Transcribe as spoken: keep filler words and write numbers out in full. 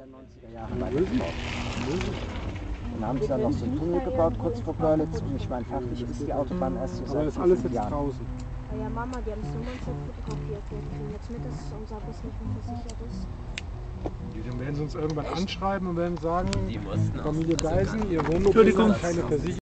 neunziger Jahren weitergebaut. Dann haben sie dann noch so einen Tunnel gebaut, kurz vor Görlitz. Und ich meine, fertig ist die Autobahn erst so Aber seit das ist alles fünf jetzt Jahren. draußen. Ja, Mama, die haben es nur mal fotografiert. Wir kriegen jetzt mit, dass unser Bus nicht mehr versichert ist. Dann werden sie uns irgendwann anschreiben und werden sagen, Die mussten Familie aus- Geisen, ihr Wohnmobil hat keine Versicherung.